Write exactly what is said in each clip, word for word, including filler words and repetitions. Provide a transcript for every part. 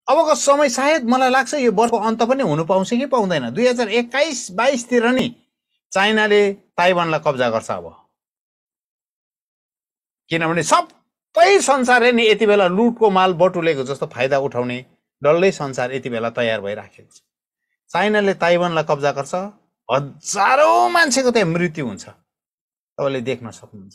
अबको समय सायद मलाई लाग्छ यो वर्षको अन्त पनि हुनु पाउँछ कि पाउँदैन। दुई हजार एक्काइस बाइसतिर नि चाइनाले ताइवानलाई कब्जा गर्छ अब, किनभने सबै संसारले नि यति बेला लुटको माल बटुलेको जस्तो फाइदा उठाउने डल्लै संसार यति बेला तयार भइराखेको छ। चाइनाले ताइवानलाई कब्जा गर्छ, हजारौं मान्छेको त्यहाँ मृत्यु हुन्छ, तपाईँले देख्न सक्नुहुन्छ।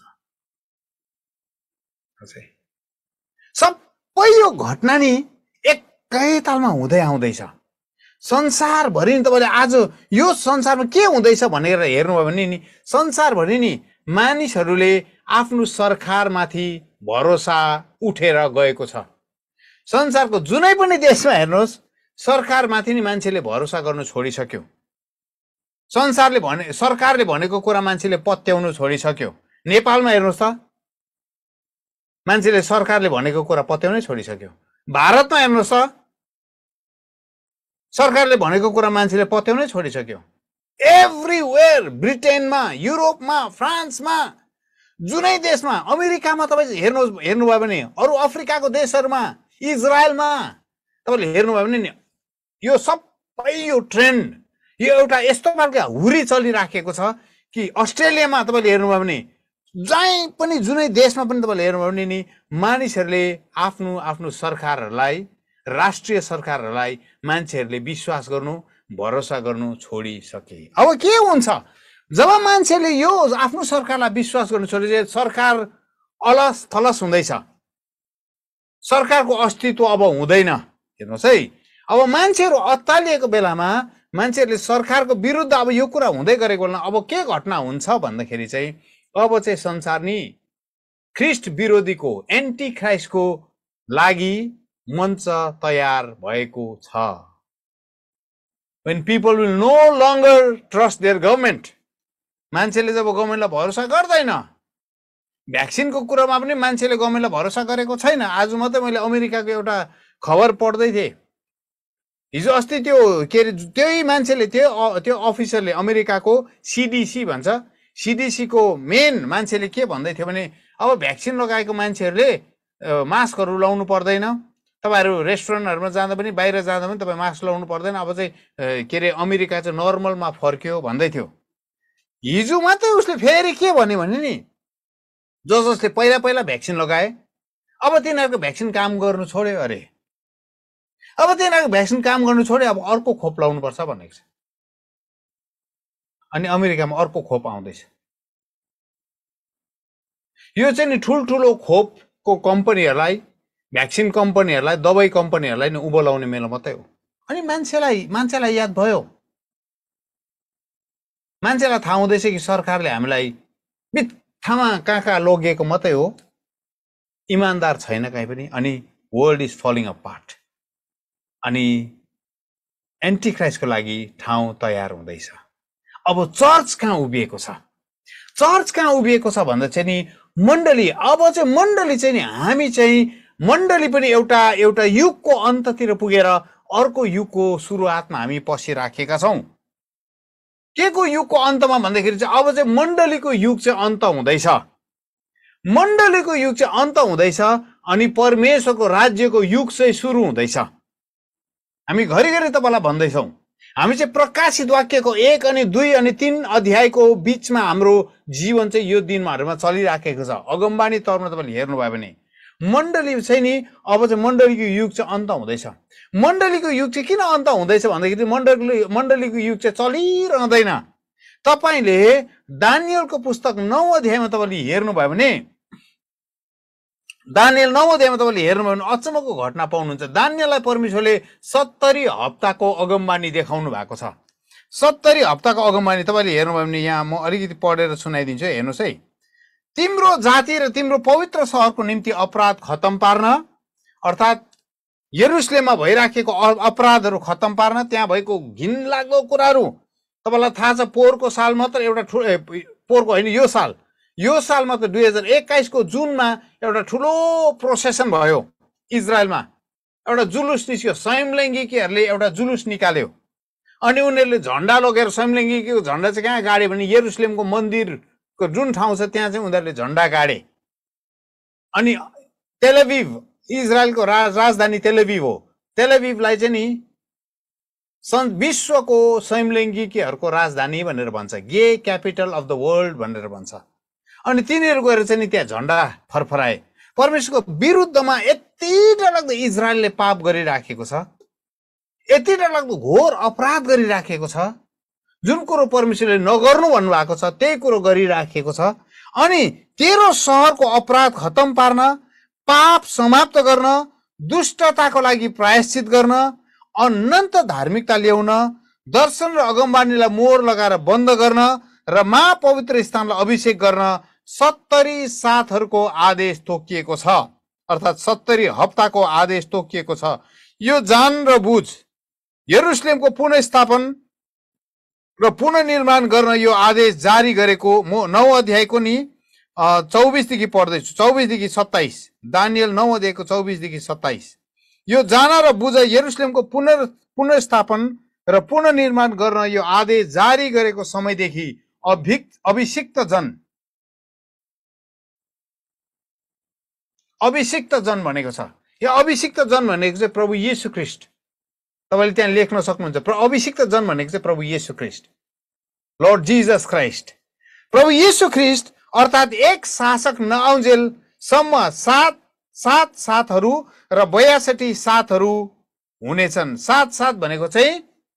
सबै यो घटना नि एकै तालमा हुँदै आउँदैछ संसारभरि। तपाईँले आज यो संसारमा के हुँदैछ भनेर हेर्नुभयो भने नि संसारभरि नि मानिसहरूले आफ्नो सरकारमाथि भरोसा उठेर गएको छ। संसारको जुनै पनि देशमा हेर्नुहोस्, सरकारमाथि नि मान्छेले भरोसा गर्नु छोडिसक्यो। संसारले भने सरकारले भनेको कुरा मान्छेले पत्याउनु छोडिसक्यो। नेपालमा हेर्नुहोस् त, मान्छेले सरकारले भनेको कुरा पत्याउनै छोडिसक्यो। भारतमा हेर्नुहोस् त, सरकारले भनेको कुरा मान्छेले पत्याउनै छोडिसक्यो। एभ्रिवेयर, ब्रिटेनमा, युरोपमा, फ्रान्समा, जुनै देशमा, अमेरिकामा तपाईँ हेर्नुहोस् हेर्नुभयो भने, अरू अफ्रिकाको देशहरूमा, इजरायलमा तपाईँले हेर्नुभयो भने नि यो सबै यो ट्रेन्ड, यो एउटा यस्तो खालको हुरी चलिराखेको छ कि अस्ट्रेलियामा तपाईँले हेर्नुभयो भने, जहीँ पनि जुनै देशमा पनि तपाईँले हेर्नुभयो भने नि मानिसहरूले आफ्नो आफ्नो सरकारहरूलाई, राष्ट्रिय सरकारहरूलाई मान्छेहरूले विश्वास गर्नु, भरोसा गर्नु छोडिसके। अब के हुन्छ जब मान्छेले यो आफ्नो सरकारलाई विश्वास गर्नु छोडिसके, सरकार अलस थलस हुँदैछ, सरकारको अस्तित्व अब हुँदैन। हेर्नुहोस् है, अब मान्छेहरू अत्तालिएको बेलामा मान्छेहरूले सरकारको विरुद्ध अब यो कुरा हुँदै गरेको बेलामा अब के घटना हुन्छ भन्दाखेरि चाहिँ अब चाहिँ संसार नि ख्रिस्ट विरोधीको, एन्टी क्राइस्टको लागि मञ्च तयार भएको छ। When people will no longer trust their government, मान्छेले जब गभर्नमेन्टलाई भरोसा गर्दैन, भ्याक्सिनको कुरामा पनि मान्छेले गभर्नमेन्टलाई भरोसा गरेको छैन। आज मात्रै मैले अमेरिकाको एउटा खबर पढ्दै थिएँ, हिजो अस्ति त्यो के अरे त्यही मान्छेले त्यो त्यो अफिसरले अमेरिकाको सिडिसी भन्छ, सिडिसी को मेन मान्छेले के भन्दै थियो भने अब भ्याक्सिन लगाएको मान्छेहरूले मास्कहरू लाउनु पर्दैन, तपाईहरु रेस्टुरेन्टहरुमा जाँदा पनि बाहिर जाँदा पनि तपाई मास्क लाउनु पर्दैन, अब चाहिँ के अरे अमेरिका चाहिँ नर्मलमा फर्क्यो भन्दै थियो। हिजो मात्रै उसले फेरि के भन्यो भने नि जो जसले पहिला पहिला भ्याक्सिन लगाए अब तिनीहरुको भ्याक्सिन काम गर्नु छोड्यो अरे, अब तिनीहरुको भ्याक्सिन काम गर्नु छोड्यो, अब अर्को खोप लाउनु पर्छ भनेको छ। अनि अमेरिकामा अर्को खोप आउँदैछ। यो चाहिँ नि ठुलठुलो खोपको कम्पनीहरुलाई, भ्याक्सिन कम्पनीहरुलाई, दबाई कम्पनीहरुलाई नि उभो लाउने मेला मात्रै हो। अनि मान्छेलाई मान्छेलाई याद भयो, मान्छेलाई थाहा हुँदैछ कि सरकारले हामीलाई बित्थामा कहाँ कहाँ लगेको मात्रै हो, इमानदार छैन कहीँ पनि, अनि वर्ल्ड इज फलिङ अपार्ट। अनि एन्टी क्राइस्टको लागि ठाउँ तयार हुँदैछ। अब चर्च कहाँ उभिएको छ, चर्च कहाँ उभिएको छ भन्दा चाहिँ नि मण्डली, अब चाहिँ मण्डली चाहिँ नि हामी चाहिँ मण्डली पनि एउटा एउटा युगको अन्ततिर पुगेर अर्को युगको सुरुवातमा हामी पसिराखेका छौं। के को युगको अन्तमा भन्दाखेरि चाहिँ अब चाहिँ मण्डलीको युग चाहिँ अन्त हुँदैछ, मण्डलीको युग चाहिँ अन्त हुँदैछ अनि परमेश्वरको राज्यको युग चाहिँ सुरु हुँदैछ। हामी घरिघरि तपाईलाई भन्दैछौं, हामी चाहिँ प्रकाशित वाक्यको एक अनि दुई अनि तीन अध्यायको बीचमा हाम्रो जीवन चाहिँ यो दिनहरुमा चलिराखेको छ। अगमवाणी तौरमा तपाईले हेर्नुभयो भने मण्डली चाहिँ नि अब चाहिँ मण्डलीको युग चाहिँ अन्त हुँदैछ। मण्डलीको युग चाहिँ किन अन्त हुँदैछ भन्दाखेरि मण्डली मण्डलीको युग चाहिँ चलिरहँदैन। तपाईले दानियलको पुस्तक नौ अध्यायमा तपाईले हेर्नुभयो भने, दानियल नौ अध्यायमा तपाईले हेर्नुभयो भने अचम्मको घटना पाउनुहुन्छ। दानियललाई परमेश्वरले सत्तरी हप्ताको अगमवाणी देखाउनु भएको छ। सत्तरी हप्ताको अगमवाणी तपाईले हेर्नुभयो भने यहाँ म अलिकति पढेर सुनाइदिन्छु, हेर्नुस् है। तिम्रो जाति र तिम्रो पवित्र शहरको निम्ति अपराध खत्तम पार्न, अर्थात यरुशलेममा भइराखेको अपराधहरू खत्तम पार्न, त्यहाँ भएको घिनलाग्दो कुराहरू तपाईलाई थाहा छ। पोहोरको साल मात्र एउटा पोहोरको होइन यो साल यो साल मात्र दुई हजार एक्काइस को जुनमा एउटा ठुलो प्रोसेसन भयो इजरायलमा। एउटा जुलुस निस्क्यो, समलैङ्गिकीहरूले एउटा जुलुस निकाल्यो अनि उनीहरूले झण्डा लगेर, समलैङ्गिकीको झण्डा चाहिँ कहाँ गाड्यो भने यरुशलेमको मन्दिरको जुन ठाउँ छ त्यहाँ चाहिँ उनीहरूले झण्डा गाडे। अनि तेल अभिव, इजरायलको राज राजधानी तेल अभिव हो, तेलअभिवलाई चाहिँ नि विश्वको समलैङ्गिकीहरूको राजधानी भनेर भन्छ, gay capital of the world भनेर भन्छ। अनि तिनीहरू गएर चाहिँ नि त्यहाँ झन्डा फरफराए। परमेश्वरको विरुद्धमा यति डरलाग्दो इजरायलले पाप गरिराखेको छ, यति डरलाग्दो घोर अपराध गरिराखेको छ, जुन कुरो परमेश्वरले नगर्नु भन्नुभएको छ त्यही कुरो गरिराखेको छ। अनि तेरो सहरको अपराध खतम पार्न, पाप समाप्त गर्न, दुष्टताको लागि प्रायश्चित गर्न, अनन्त धार्मिकता ल्याउन, दर्शन र अगमबानीलाई मोहर लगाएर बन्द गर्न र महापवित्र स्थानलाई अभिषेक गर्न सत्तरी साथहरूको आदेश तोकिएको छ, अर्थात् सत्तरी हप्ताको आदेश तोकिएको छ। यो जान र बुझ, यरुशलेमको पुनर्स्थापन र पुनर्निर्माण गर्न यो आदेश जारी गरेको म नौ अध्यायको नि चौबिसदेखि पढ्दैछु, चौबिसदेखि सत्ताइस, दानियल नौ अध्यायको चौबिसदेखि सत्ताइस। यो जान र बुझ, यरुशलेमको पुनर् पुनर्स्थापन र पुनर्निर्माण गर्न यो आदेश जारी गरेको समयदेखि अभिक्त अभिषिक्त जन, अभिषिक्त जन भनेको छ। यो अभिषिक्त जन भनेको चाहिँ प्रभु येशू ख्रीष्ट। तपाईले त्यहाँ लेख्न सक्नुहुन्छ, अभिषिक्त जन भनेको चाहिँ प्रभु येशू ख्रीष्ट, लर्ड जीसस क्राइस्ट। प्रभु येशू ख्रीष्ट अर्थात् एक शासक नआउन्जेलसम्म सात सात साथहरू र बयासठी साथहरू हुनेछन्। सात सात भनेको चाहिँ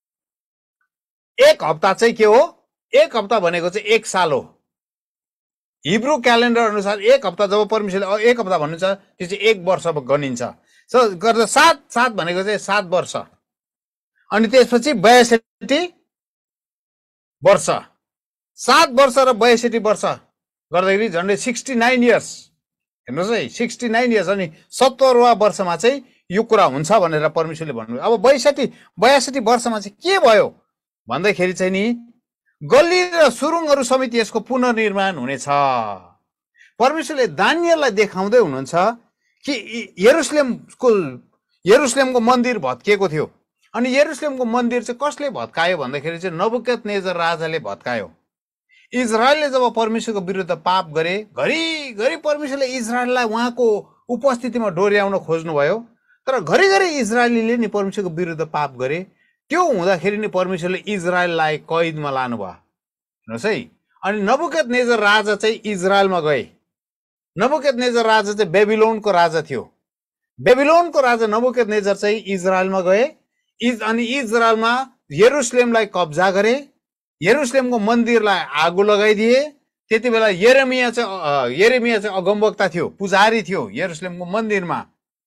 एक हप्ता चाहिँ के हो? एक हप्ता भनेको चाहिँ एक साल हो। हिब्रू क्यालेन्डर अनुसार एक हप्ता जब परमेश्वरले एक हप्ता भन्नुहुन्छ त्यो चाहिँ एक वर्ष गनिन्छ। सो गर्दा सात सात भनेको चाहिँ सात वर्ष, अनि त्यसपछि बयासठी वर्ष, सात वर्ष र बयासठी वर्ष गर्दाखेरि झन्डै सिक्सटी नाइन इयर्स। हेर्नुहोस् है, सिक्सटी नाइन इयर्स। अनि सत्तरवा वर्षमा चाहिँ यो कुरा हुन्छ भनेर परमेश्वरले भन्नुभयो। अब बयासठी बयासठी वर्षमा चाहिँ के भयो भन्दाखेरि चाहिँ नि गल्ली र सुरुङहरू समेत यसको पुनर्निर्माण हुनेछ। परमेश्वरले दानियललाई देखाउँदै हुनुहुन्छ कि यरुशलेमको यरुशलेमको मन्दिर भत्किएको थियो। अनि यरुशलेमको मन्दिर चाहिँ कसले भत्कायो भन्दाखेरि चाहिँ नबुकदनेजर राजाले भत्कायो। इजरायलले जब परमेश्वरको विरुद्ध पाप गरे, घरिघरि परमेश्वरले इजरायललाई उहाँको उपस्थितिमा डोर्याउन खोज्नुभयो, तर घरिघरि इजरायलीले नि परमेश्वरको विरुद्ध पाप गरे। त्यो हुँदाखेरि नि परमेश्वरले इजरायललाई कैदमा लानुभयो। हेर्नुहोस् है, अनि नबुकदनेजर राजा चाहिँ इजरायलमा गए। नबुकदनेजर राजा चाहिँ बेबिलोनको राजा थियो। बेबिलोनको राजा नबुकदनेजर चाहिँ इजरायलमा गए। इज अनि इजरायलमा यरुशलेमलाई कब्जा गरे, यरुशलेमको मन्दिरलाई आगो लगाइदिए। त्यति बेला यिर्मया चाहिँ यिर्मया चाहिँ अगमवक्ता थियो, पुजारी थियो यरुशलेमको मन्दिरमा।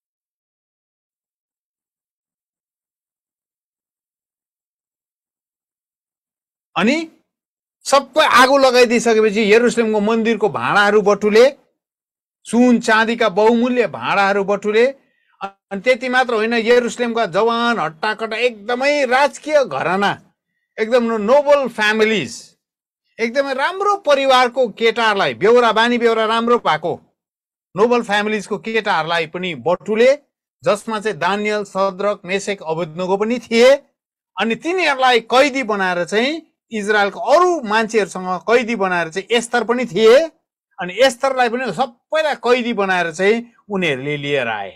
अनि सबै आगो लगाइदिइसकेपछि यरुशलेमको मन्दिरको भाँडाहरू बटुले, सुन चाँदीका बहुमूल्य भाँडाहरू बटुले। अनि त्यति मात्र होइन, यरुशलेमका जवान हट्टाकट्टा एकदमै राजकीय घराना, एकदम नोबल फ्यामिलीज, एकदमै राम्रो परिवारको केटाहरूलाई, बेहोरा बानी बेहोरा राम्रो भएको नोबल फ्यामिलीजको केटाहरूलाई पनि बटुले, जसमा चाहिँ दानियल, सद्रक, मेशक, अबेदनगो पनि थिए। अनि तिनीहरूलाई कैदी बनाएर चाहिँ इजरायलको अरू मान्छेहरूसँग कैदी बनाएर चाहिँ एस्तर पनि थिए। अनि एस्तरलाई पनि सबैलाई कैदी बनाएर चाहिँ उनीहरूले लिएर आए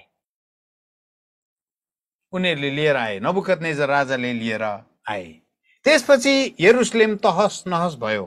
उनीहरूले लिएर आए नबुकदनेजर राजाले लिएर आए। त्यसपछि यरुशलेम तहस नहस भयो,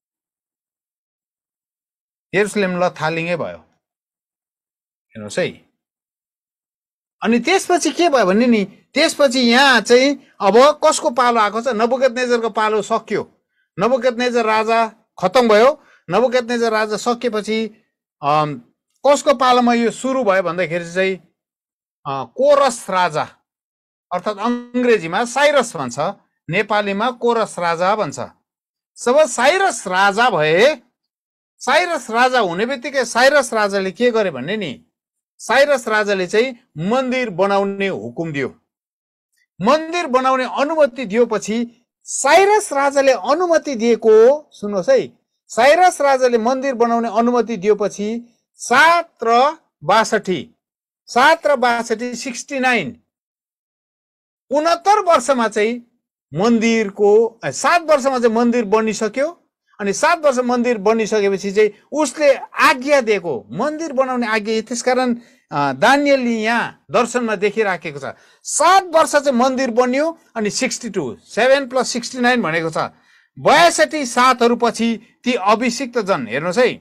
यरुशलेम लथालिङै भयो। हेर्नुहोस् है, अनि त्यसपछि के भयो भने नि, त्यसपछि यहाँ चाहिँ अब कसको पालो आएको छ? नबुकदनेजरको पालो सक्यो। नबुकदनेजर राजा खतम भयो। नबुकदनेजर राजा सकिएपछि कसको पालोमा यो सुरु भयो भन्दाखेरि चाहिँ कोरस राजा, अर्थात् अङ्ग्रेजीमा साइरस भन्छ, नेपालीमा कोरस राजा भन्छ। जब साइरस राजा भए, साइरस राजा हुने बित्तिकै साइरस राजाले के गरे भन्ने नि, साइरस राजाले चाहिँ मन्दिर बनाउने हुकुम दियो। मन्दिर बनाउने अनुमति दिएपछि साइरस राजाले अनुमति दिएको, सुन्नुहोस् है, साइरस राजाले मन्दिर बनाउने अनुमति दिएपछि सात र बासठी सात र बासठी सिक्सटी नाइन उनहत्तर वर्षमा चाहिँ मन्दिरको सात वर्षमा चाहिँ मन्दिर बनिसक्यो। अनि सात वर्ष मन्दिर बनिसकेपछि चाहिँ उसले आज्ञा दिएको, मन्दिर बनाउने आज्ञा। त्यसकारण दानियलले यहाँ दर्शनमा देखिराखेको छ। सात वर्ष चाहिँ मन्दिर बन्यो अनि sixty two seven plus sixty nine भनेको छ बयासठी सातहरू पछि ती अभिषिक्त जन, हेर्नुहोस् है,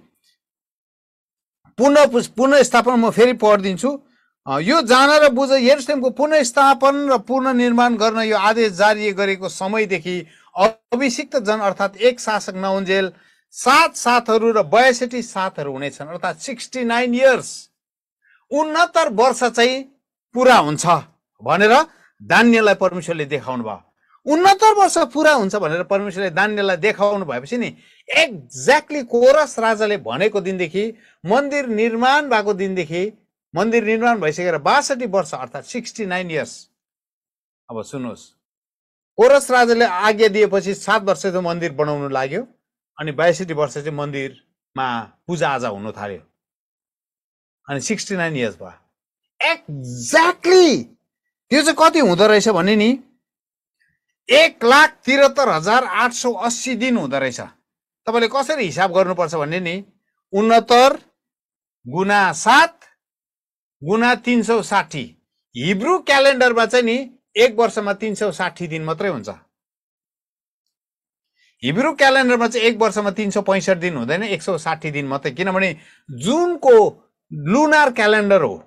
पुनः पुनःस्थापना म फेरि पढिदिन्छु। यो जान र बुझ यरुशलेमको पुनःस्थापन र पुनर्निर्माण गर्न यो आदेश जारी गरेको समयदेखि अभिषिक्त जन अर्थात् एक सासक नहुन्जेल सात सातहरू र बयासठी सातहरू हुनेछन्, अर्थात् सिक्सटी नाइन इयर्स उनहत्तर वर्ष चाहिँ पुरा हुन्छ भनेर दानियललाई परमेश्वरले देखाउनु भयो। उनहत्तर वर्ष पुरा हुन्छ भनेर परमेश्वरले दानियललाई देखाउनु भएपछि नि एक्ज्याक्टली कोरस राजाले भनेको दिनदेखि मन्दिर निर्माण भएको दिनदेखि मन्दिर निर्माण भइसकेर बासठी वर्ष अर्थात् सिक्सटी नाइन इयर्स। अब सुन्नुहोस्, कोरस राजाले आज्ञा दिएपछि सात वर्ष चाहिँ मन्दिर बनाउनु लाग्यो अनि बयासठी वर्ष चाहिँ मन्दिरमा पूजाआजा हुन थाल्यो अनि सिक्सटी नाइन इयर्स भयो। एक्ज्याक्टली त्यो चाहिँ कति हुँदो रहेछ भने नि एक लाख त्रिहत्तर हजार आठ सौ अस्सी दिन हुँदो रहेछ। तपाईँले कसरी हिसाब गर्नुपर्छ भने नि उनहत्तर गुना सात गुना तीन सौ साठी, हिब्रू क्यालेन्डरमा चाहिँ नि एक वर्षमा तीन सौ साठी दिन मात्रै हुन्छ। हिब्रू क्यालेन्डरमा चाहिँ एक वर्षमा तीन सौ पैंसठ दिन हुँदैन, एक सौ साठी दिन मात्रै, किनभने जुनको लुनार क्यालेन्डर हो।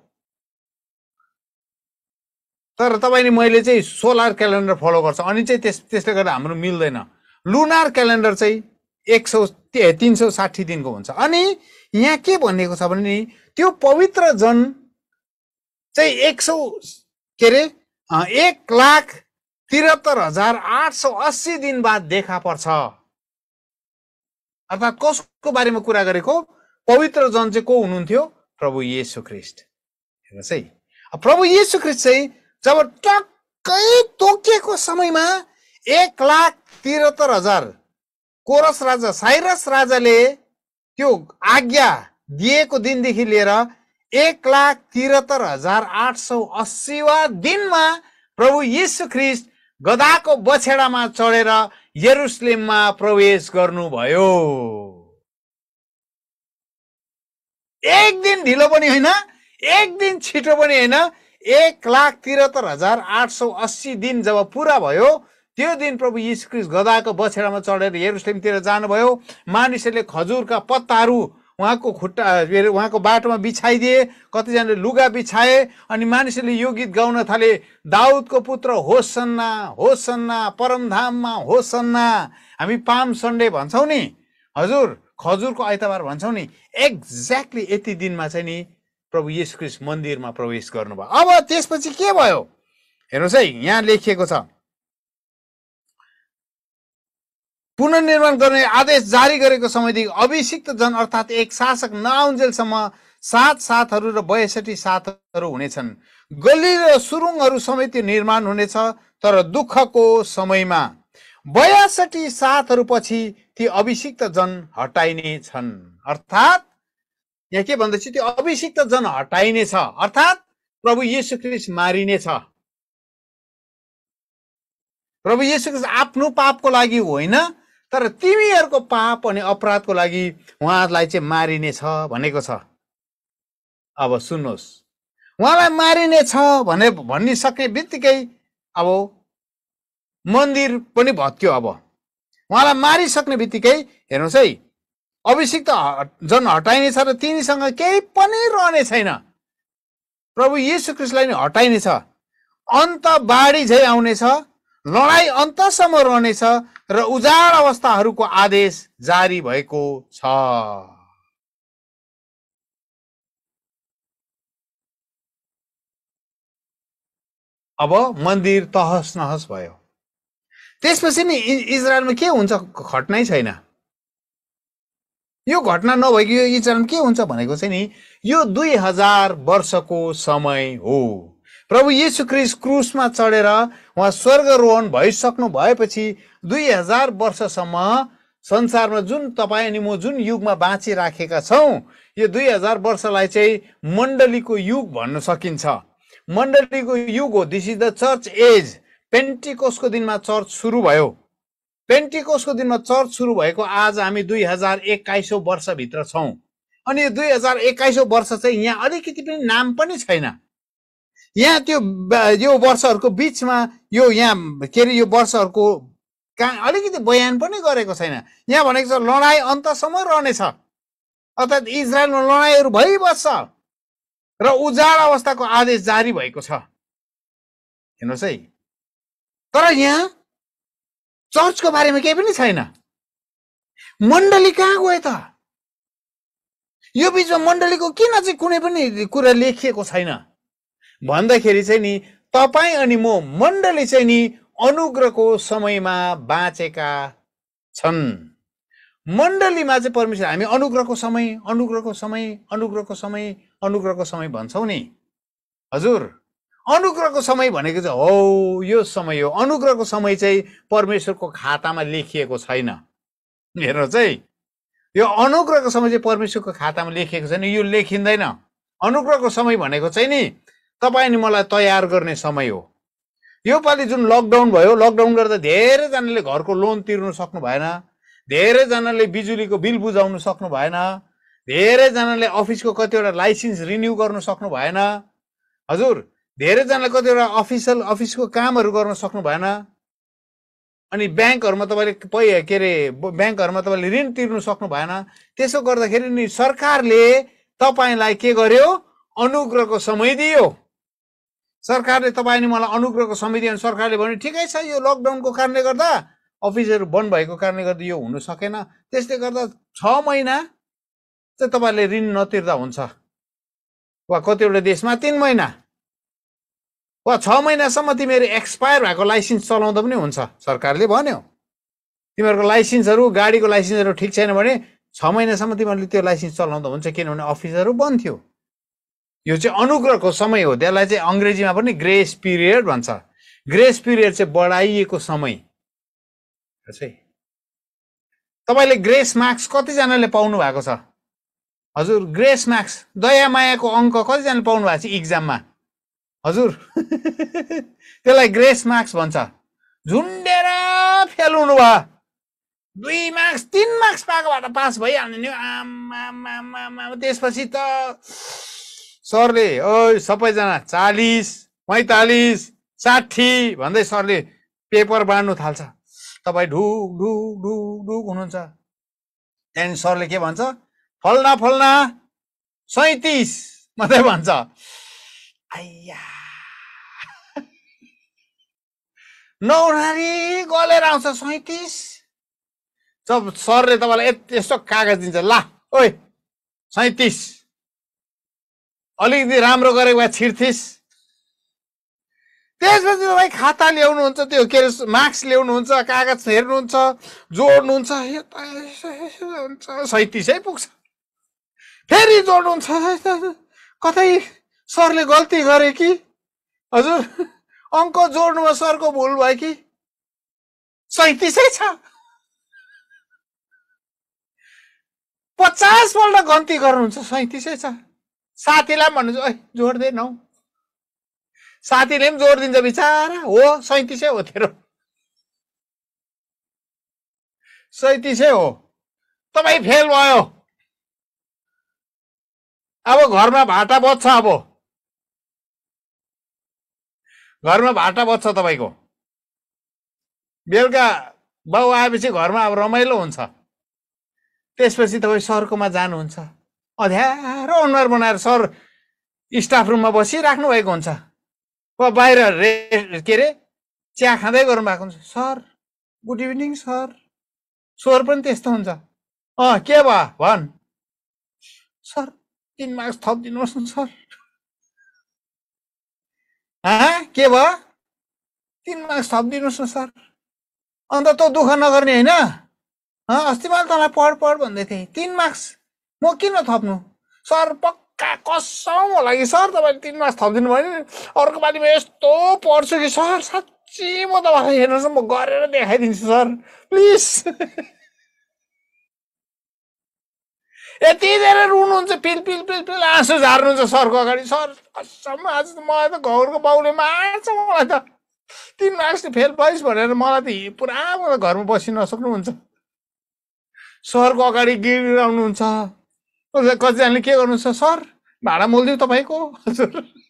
तर तपाईँले मैले चाहिँ सोलर क्यालेन्डर फलो गर्छ अनि चाहिँ त्यस त्यसले गर्दा हाम्रो मिल्दैन। लुनार क्यालेन्डर चाहिँ एक सौ तीन सौ साठी दिनको हुन्छ। अनि यहाँ के भनिएको छ भने नि त्यो पवित्र जन चाहिँ एक सौ के अरे एक लाख त्रिहत्तर हजार आठ सौ अस्सी दिन बाद देखा पर्छ। अर्थात् कसको बारेमा कुरा गरेको? पवित्र जन चाहिँ को हुनुहुन्थ्यो? प्रभु येशू ख्रिस्ट। हेर्नुहोस् है, प्रभु येशू ख्रिस्ट चाहिँ जब टक्कै तोकिएको समयमा एक लाख त्रिहत्तर हजार कोरस राजा साइरस राजाले त्यो आज्ञा दिएको दिनदेखि लिएर एक लाख त्रिहत्तर हजार आठ सौ अस्सीवा दिनमा प्रभु येशू ख्रिस्ट गधाको बछेडामा चढेर यरुशलेममा प्रवेश गर्नुभयो। एक दिन ढिलो पनि होइन, एक दिन छिटो पनि होइन, एक लाख त्रिहत्तर हजार आठ सौ अस्सी दिन जब पुरा भयो त्यो दिन प्रभु यीशु ख्रिस्ट गधाको बछेडामा चढेर यरुशलेमतिर जानुभयो। मानिसहरूले खजुरका पत्ताहरू उहाँको खुट्टा उहाँको बाटोमा बिछाइदिए, कतिजनाले लुगा बिछाए अनि मानिसहरूले यो गीत गाउन थाले, दाउदको पुत्र होसन्ना होसन्ना परमधाममा होसन्ना। हामी पाम सन्डे भन्छौँ नि, हजुर खजुरको आइतबार भन्छौँ नि, एक्ज्याक्टली यति दिनमा चाहिँ नि प्रभु येशू ख्रिस्ट मन्दिरमा प्रवेश गर्नुभयो। अब त्यसपछि के भयो हेर्नुहोस् है, यहाँ लेखिएको छ पुनर्निर्माण गर्ने आदेश जारी गरेको समयदेखि अभिषिक्त जन अर्थात् एक शासक नआउन्जेलसम्म सात सातहरू र बयासठी सातहरू हुनेछन्। गल्ली र सुरुङहरू समेत त्यो निर्माण हुनेछ, तर दुःखको समयमा बयासठी सातहरू पछि ती अभिषिक्त जन हटाइने छन्। अर्थात् यहाँ के भन्दैछ, त्यो अभिषिक्त जन हटाइने छ अर्थात् प्रभु येशू ख्रिस्ट मारिनेछ। प्रभु येशू ख्रिस्ट आफ्नो पापको लागि होइन, तर तिमीहरूको पाप अनि अपराधको लागि उहाँलाई चाहिँ मारिनेछ भनेको छ। अब सुन्नुहोस्, उहाँलाई मारिनेछ भने भनिसक्ने बित्तिकै अब मन्दिर पनि भत्क्यो। अब उहाँलाई मारिसक्ने बित्तिकै हेर्नुहोस् है, अभिषिक्त जन हटाइनेछ र तिनीसँग केही पनि रहने छैन। प्रभु येशू ख्रिस्टलाई नै हटाइनेछ। अन्त बाढी झै आउनेछ, लडाई अन्तसम्म रहनेछ र उजाड अवस्थाहरूको आदेश जारी भएको छ। अब मन्दिर तहस नहस भयो। त्यसपछि नि इजरायलमा के हुन्छ? घटनै छैन। यो घटना नभएको यो इजरायलमा के हुन्छ भनेको चाहिँ नि यो दुई हजार वर्षको समय हो। प्रभु येशू ख्रिस्ट क्रुसमा चढेर उहाँ स्वर्गरोहण भइसक्नु भएपछि दुई हजार वर्षसम्म संसारमा जुन तपाईँ अनि म जुन युगमा बाँचिराखेका छौँ, यो दुई हजार वर्षलाई चाहिँ मण्डलीको युग भन्न सकिन्छ। मण्डलीको युग हो। This is the church age. पेन्टिकोसको दिनमा चर्च सुरु भयो। पेन्टिकोसको दिनमा चर्च सुरु भएको आज हामी दुई हजार एक्काइसौँ वर्षभित्र छौँ। अनि दुई हजार एक्काइसौँ वर्ष चाहिँ यहाँ अलिकति पनि नाम पनि छैन। यहाँ त्यो यो वर्षहरूको बिचमा यो यहाँ के अरे यो वर्षहरूको कहाँ अलिकति बयान पनि गरेको छैन। यहाँ भनेको छ लडाइँ अन्तसम्म रहनेछ, अर्थात् इजरायलमा लडाइँहरू भइबस्छ र उजाड अवस्थाको आदेश जारी भएको छ। हेर्नुहोस् है, तर यहाँ चर्चको बारेमा केही पनि छैन। मण्डली कहाँ गयो त? यो बिचमा मण्डलीको किन चाहिँ कुनै पनि कुरा लेखिएको छैन भन्दाखेरि चाहिँ नि तपाईँ अनि म मण्डली चाहिँ नि अनुग्रहको समयमा बाँचेका छन्। मण्डलीमा चाहिँ परमेश्वर हामी अनुग्रहको समय अनुग्रहको समय अनुग्रहको समय अनुग्रहको समय भन्छौँ नि। हजुर, अनुग्रहको समय भनेको चाहिँ हो यो समय हो। अनुग्रहको समय चाहिँ परमेश्वरको खातामा लेखिएको छैन। हेर्नुहोस् है, यो अनुग्रहको समय चाहिँ परमेश्वरको खातामा लेखिएको छैन, यो लेखिँदैन। अनुग्रहको समय भनेको चाहिँ नि तपाईँ अनि मलाई तयार गर्ने समय हो। यो पालि जुन लकडाउन भयो, लकडाउन गर्दा धेरैजनाले घरको लोन तिर्नु सक्नु भएन, धेरैजनाले बिजुलीको बिल बुझाउनु सक्नु भएन, धेरैजनाले अफिसको कतिवटा लाइसेन्स रिन्यू गर्नु सक्नु भएन। हजुर, धेरैजनाले कतिवटा अफिसियल अफिसको कामहरू गर्न सक्नु भएन। अनि ब्याङ्कहरूमा तपाईँले पै के अरे ब्याङ्कहरूमा तपाईँले ऋण तिर्नु सक्नु भएन। त्यसो गर्दाखेरि नि सरकारले तपाईँलाई के गर्यो? अनुग्रहको समय दियो। सरकारले तपाईँ अनि मलाई अनुग्रहको समय दियो। सरकारले भन्यो ठिकै छ, यो लकडाउनको कारणले गर्दा अफिसहरू बन्द भएको कारणले गर्दा यो हुन सकेन, त्यसले गर्दा छ महिना चाहिँ तपाईँले ऋण नतिर्दा हुन्छ, वा कतिवटा देशमा तीन महिना वा छ महिनासम्म तिमीहरू एक्सपायर भएको लाइसेन्स चलाउँदा पनि हुन्छ। सरकारले भन्यो तिमीहरूको लाइसेन्सहरू गाडीको लाइसेन्सहरू ठिक छैन भने छ महिनासम्म तिमीहरूले त्यो लाइसेन्स चलाउँदा हुन्छ, किनभने अफिसहरू बन्द थियो। यो चाहिँ अनुग्रहको समय हो। त्यसलाई चाहिँ अङ्ग्रेजीमा पनि ग्रेस पिरियड भन्छ। ग्रेस पिरियड चाहिँ बढाइएको समय। तपाईँले ग्रेस मार्क्स कतिजनाले पाउनु भएको छ? हजुर, ग्रेस मार्क्स दया मायाको अङ्क कतिजनाले पाउनु भएको छ इक्जाममा? हजुर त्यसलाई ग्रेस मार्क्स भन्छ। झुन्डेर फेल हुनु भयो, दुई मार्क्स तीन मार्क्स पाएकोबाट पास भइहाल्ने नि। आमा त्यसपछि त सरले ओ सबैजना चालिस पैँतालिस साठी भन्दै सरले पेपर बाँड्नु थाल्छ। तपाईँ ढुक ढुक ढुक ढुक हुनुहुन्छ। त्यहाँदेखि सरले के भन्छ? फल्ना फल्ना सैतिस मात्रै भन्छ। आइया नौनारी गलेर आउँछ सैतिस। जब सरले तपाईँलाई यस्तो कागज दिन्छ, ला ओइ सैतिस, अलिकति राम्रो गरेको भए छिर्थिस। त्यसपछि तपाईँ खाता ल्याउनुहुन्छ, त्यो के अरे मार्क्स ल्याउनुहुन्छ, कागज हेर्नुहुन्छ, जोड्नुहुन्छ, सैतिसै पुग्छ। फेरि जोड्नुहुन्छ, कतै सरले गल्ती गरे कि? हजुर, अङ्क जोड्नुमा सरको भुल भयो कि? सैतिसै छ। पचास पल्ट गन्ती गर्नुहुन्छ, सैतिसै छ। साथीलाई पनि भन्नुहुन्छ, ओइ जोड्दैनौ। साथीले पनि जोड दिन्छ बिचारा, हो सैतिसै हो तेरो, सैतिसै हो। तपाईँ फेल भयो। अब घरमा भाटा बच्छ। अब घरमा भाटा बच्छ तपाईँको। बेलुका बाउ आएपछि घरमा अब रमाइलो हुन्छ। त्यसपछि तपाईँ सरकोमा जानुहुन्छ, अँध्यारो अनुहार बनाएर सर स्टाफ रुममा बसिराख्नु भएको हुन्छ, वा बाहिर रे के अरे चिया खाँदै गर्नु भएको हुन्छ। Sir good evening sir. स्वर पनि त्यस्तो हुन्छ। अँ के भयो भन्? सर तीन मार्क्स थपिदिनुहोस् न सर। हाँ के भयो? तीन मार्क्स थपिदिनुहोस् न सर। अन्त तँ दुःख नगर्ने होइन? अस्ति मैले तँलाई पढ पढ भन्दै थिएँ, तीन मार्क्स म किन थप्नु? सर पक्का कसम होला कि सर तपाईँले तीन मार्क्स थपिदिनु भयो नि, अर्को पालि म यस्तो पढ्छु कि सर, साँच्ची म तपाईँलाई हेर्नुहोस् न, म गरेर देखाइदिन्छु सर प्लिज। यति धेरै रुनुहुन्छ, पिल पिल पिल पिल आँसु झार्नुहुन्छ सरको अगाडि। सर कसम आज त मलाई त घरको बाउले मार्छ मलाई त, तीन मार्क्स फेल भइस् भनेर मलाई त पुरा मलाई घरमा बसी नसक्नुहुन्छ। सरको अगाडि गिराउनुहुन्छ, कतिजनाले के गर्नुहुन्छ, सर भाडा मोल्दिउँ तपाईँको। हजुर,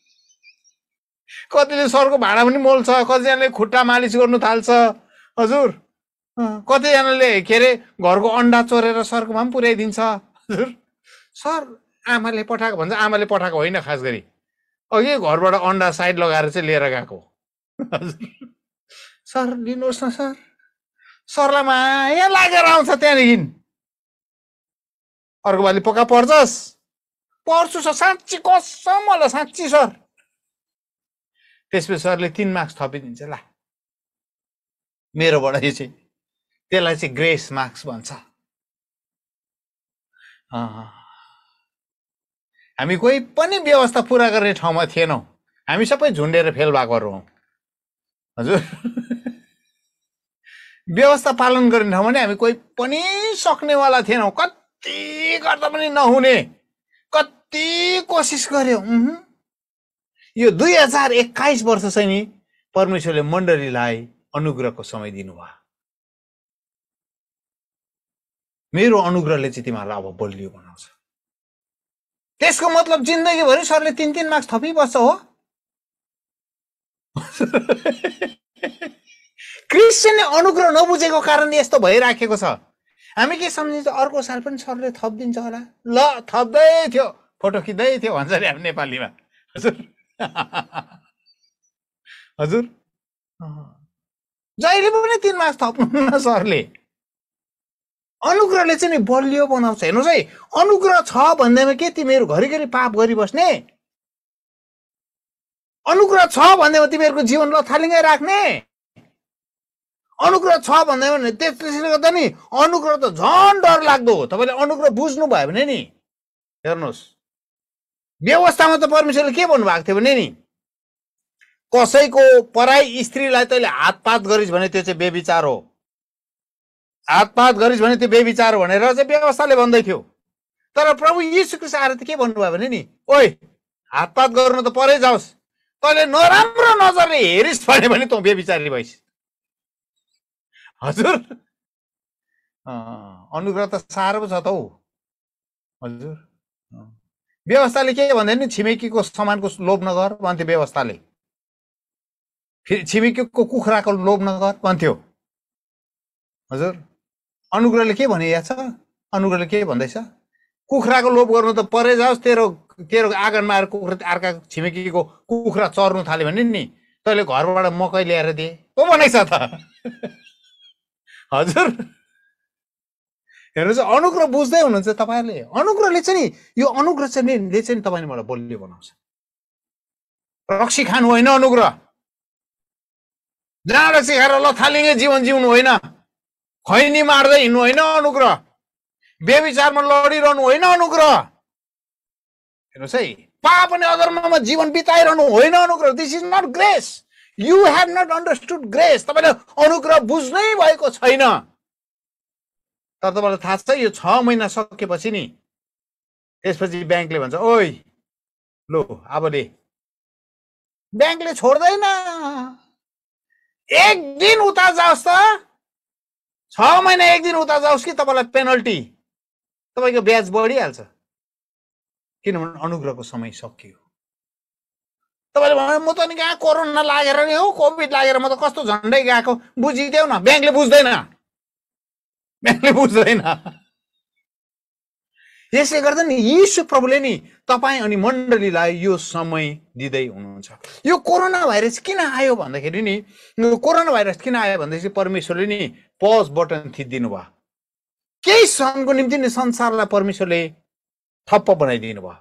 कतिले सरको भाडा पनि मोल्छ, कतिजनाले खुट्टा मालिस गर्नु थाल्छ। हजुर, कतिजनाले के अरे घरको अन्डा चोरेर सरकोमा पनि पुर्याइदिन्छ। हजुर, सर आमाले पठाएको भन्छ, आमाले पठाएको होइन, खास गरी अघि घरबाट अन्डा साइड लगाएर चाहिँ लिएर गएको। हजुर, सर लिनुहोस् न सर, सरलाई माया लागेर आउँछ त्यहाँदेखि। अर्को पालि पक्का पर्छस्? पर्छु सर, साँच्ची कसम मलाई, साँच्ची सर। त्यसपछि सरले तीन मार्क्स थपिदिन्छ। ला मेरोबाट यो चाहिँ, त्यसलाई चाहिँ ग्रेस मार्क्स भन्छ। हामी कोही पनि व्यवस्था पुरा गर्ने ठाउँमा थिएनौँ, हामी सबै झुन्डेर फेल भएकोहरू हौँ। हजुर, व्यवस्था पालन गर्ने ठाउँमा नि हामी कोही पनि सक्नेवाला थिएनौँ। कति गर्दा पनि नहुने, कति कोसिस गर्यो। यो दुई हजार एक्काइस वर्ष चाहिँ नि परमेश्वरले मण्डलीलाई अनुग्रहको समय दिनुभयो। मेरो अनुग्रहले चाहिँ तिमीहरूलाई अब बलियो बनाउँछ। त्यसको मतलब जिन्दगीभरि सरले तीन तीन मार्क्स थपिबस्छ हो। क्रिस्चियनले अनुग्रह नबुझेको कारण यस्तो भइराखेको छ। हामी के सम्झिन्छ, अर्को साल पनि सरले थपिदिन्छ होला, ल थप्दै थियो, फोटो खिच्दै थियो भन्छ नि हामी नेपालीमा। हजुर, हजुर, जहिले पनि तीन मार्क्स थप्नु न सरले। अनुग्रहले चाहिँ नि बलियो बनाउँछ। हेर्नुहोस् है, अनुग्रह छ भन्दैमा के तिमीहरू घरिघरि पाप गरिबस्ने? अनुग्रह छ भन्दैमा तिमीहरूको जीवन लथालिङ्गै राख्ने? अनुग्रह छ भन्दैमा त्यसले गर्दा नि अनुग्रह त झन् डर लाग्दो हो। तपाईँले अनुग्रह बुझ्नु भयो भने नि, हेर्नुहोस् व्यवस्थामा त परमेश्वरले के भन्नुभएको थियो भने नि, कसैको पराई स्त्रीलाई तैँले हातपात गरिस् भने त्यो चाहिँ बेविचार हो, हातपात गरिस् भने त्यो बेविचार हो भनेर चाहिँ व्यवस्थाले भन्दै थियो। तर प्रभु यीशु ख्रीष्ट आएर त के भन्नुभयो भने नि, ओइ हातपात गर्नु त परै जाओस्, तैँले नराम्रो नजरले हेरिस् भने तँ बेविचारी भइस्। हजुर, अनुग्रह त साह्रो पो छ त हौ। हजुर, व्यवस्थाले के भन्दैन नि, छिमेकीको सामानको लोभ नगर भन्थ्यो व्यवस्थाले, छिमेकीको कुखुराको लोभ नगर भन्थ्यो। हजुर, अनुग्रहले के भने छ, अनुग्रहले के भन्दैछ, कुखुराको लोभ गर्नु त परै जाओस्, तेरो तेरो आँगनमा आएर कुखुरा अर्का छिमेकीको कुखुरा चर्नु थाल्यो भने नि तैँले घरबाट मकै ल्याएर दिए पो भनेछ त। हजुर, हेर्नुहोस्, अनुग्रह बुझ्दै हुनुहुन्छ तपाईँहरूले। अनुग्रहले चाहिँ नि, यो अनुग्रह चाहिँ नि चाहिँ तपाईँले मलाई बलियो बनाउँछ। रक्सी खानु होइन अनुग्रह, जहाँ रक्सी खाएर लथालिङ्गै जीवन जिउनु होइन, खैनी मार्दै हिँड्नु होइन अनुग्रह, बेविचारमा लडिरहनु होइन अनुग्रह। हेर्नुहोस् है, पाप अनि अधर्ममा जीवन बिताइरहनु होइन अनुग्रह। This is not grace. You have not understood grace. तपाईँले अनुग्रह बुझ्नै भएको छैन। तर तपाईँलाई थाहा छ, यो छ महिना सकेपछि नि त्यसपछि ब्याङ्कले भन्छ, ओइ लो अब दे। ब्याङ्कले छोड्दैन। एक दिन उता जाओस् त, छ महिना एक दिन उता जाओस् कि तपाईँलाई पेनल्टी, तपाईँको ब्याज बढिहाल्छ। किनभने अनुग्रहको समय सकियो। तपाईँले भन्नु, म त नि कहाँ कोरोना लागेर नि हौ, कोभिड लागेर म त कस्तो झन्डै गएको, बुझिदेऊ न। ब्याङ्कले बुझ्दैन, ब्याङ्कले बुझ्दैन। यसले गर्दा नि यीशु प्रभुले नि तपाईँ अनि मण्डलीलाई यो समय दिँदै हुनुहुन्छ। यो कोरोना भाइरस किन आयो भन्दाखेरि नि, कोरोना भाइरस किन आयो भन्दाखेरि परमेश्वरले नि पज बटन थिचिदिनु भयो। केही क्षणको निम्ति नि संसारलाई परमेश्वरले ठप्प बनाइदिनु भयो।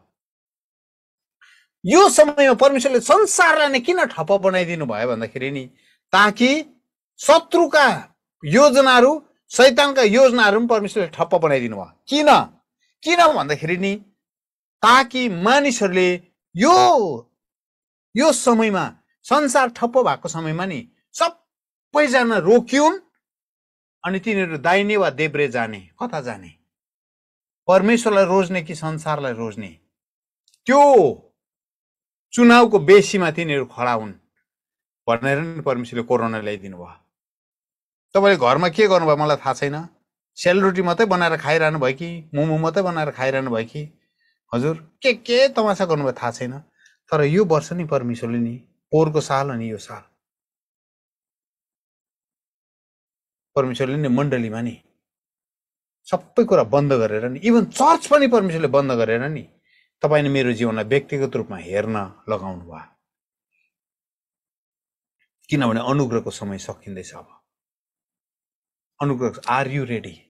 यो समयमा परमेश्वरले संसारलाई नै किन ठप्प बनाइदिनु भयो भन्दाखेरि नि, ताकि शत्रुका योजनाहरू, शैतानका योजनाहरू पनि परमेश्वरले ठप्प बनाइदिनु भयो। किन किन भन्दाखेरि नि, ताकि मानिसहरूले यो यो समयमा, संसार ठप्प भएको समयमा नि सबैजना रोकिउन् अनि तिनीहरू दाहिने वा देब्रे जाने। कता जाने? परमेश्वरलाई रोज्ने कि संसारलाई रोज्ने? त्यो चुनावको बेसीमा तिनीहरू खडा हुन् भनेर नि परमेश्वरले कोरोना ल्याइदिनु भयो। तपाईँले घरमा के गर्नुभयो मलाई थाहा छैन, सेलरोटी मात्रै बनाएर खाइरहनु भयो कि मोमो मात्रै बनाएर खाइरहनु भयो कि हजुर के के तमासा गर्नुभयो थाहा छैन। तर यो वर्ष नि परमेश्वरले नि पोहोरको साल अनि यो साल परमेश्वरले नि मण्डलीमा नि सबै कुरा बन्द गरेर नि इभन चर्च पनि परमेश्वरले बन्द गरेर नि तपाईले मेरो जीवनलाई व्यक्तिगत रूपमा हेर्न लगाउनु भयो। किनभने अनुग्रहको समय सकिँदैछ। अब अनुग्रह, आर यु रेडी?